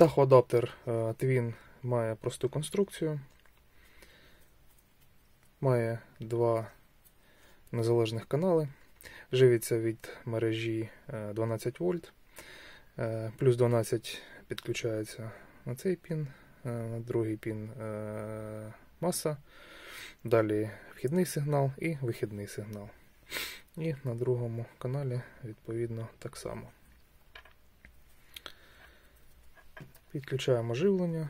Тахоадаптер Twin має просту конструкцію, має два незалежних канали, живиться від мережі 12 вольт, плюс 12 підключається на цей пін, на другий пін маса, далі вхідний сигнал і вихідний сигнал. І на другому каналі відповідно так само. Підключаємо живлення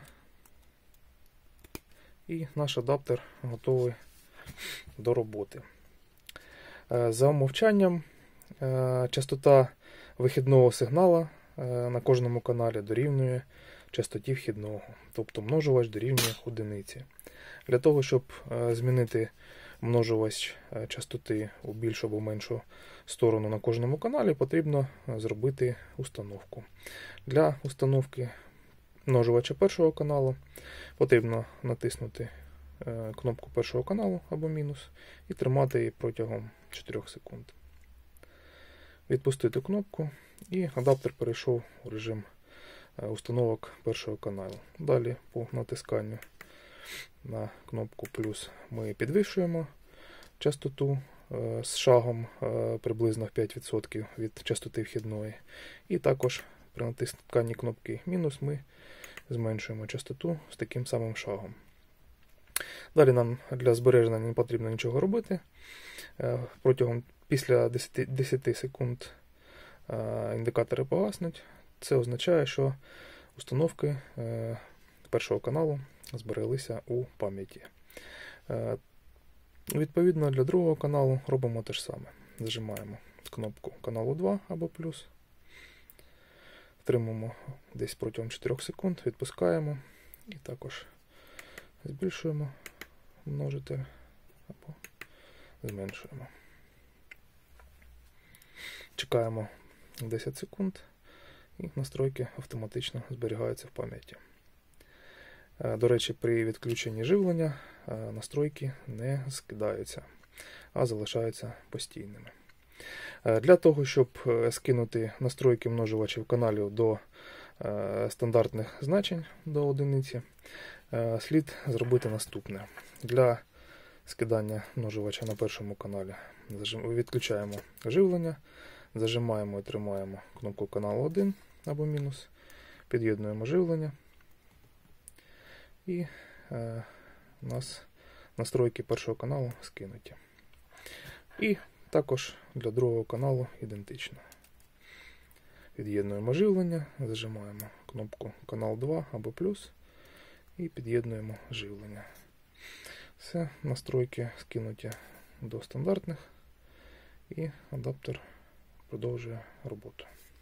і наш адаптер готовий до роботи. За умовчанням частота вихідного сигнала на кожному каналі дорівнює частоті вхідного, тобто множувач дорівнює одиниці. Для того, щоб змінити множувач частоти у більшу або меншу сторону на кожному каналі, потрібно зробити установку. Для установки множувача першого каналу потрібно натиснути кнопку першого каналу або мінус і тримати її протягом 4 секунд. Відпустити кнопку і адаптер перейшов у режим установок першого каналу. Далі по натисканню на кнопку плюс ми підвищуємо частоту з шагом приблизно в 5% від частоти вхідної. І також при натисканні кнопки мінус ми зменшуємо частоту з таким самим шагом. Далі нам для збереження не потрібно нічого робити. Після 10 секунд індикатори погаснуть. Це означає, що установки першого каналу збереглися у пам'яті. Відповідно, для другого каналу робимо те ж саме. Зажимаємо кнопку каналу 2 або плюс. Втримуємо десь протягом 4 секунд, відпускаємо і також збільшуємо множитель або зменшуємо. Чекаємо 10 секунд і настройки автоматично зберігаються в пам'яті. До речі, при відключенні живлення настройки не скидаються, а залишаються постійними. Для того, щоб скинути настройки множувачів каналів до стандартних значень до одиниці, слід зробити наступне. Для скидання множувача на першому каналі відключаємо живлення, зажимаємо і тримаємо кнопку каналу 1 або мінус, під'єднуємо живлення і у нас настройки першого каналу скинуті. І також для другого каналу ідентично. Під'єднуємо живлення, зажимаємо кнопку канал 2 або плюс і під'єднуємо живлення. Все, настройки скинуті до стандартних і адаптер продовжує роботу.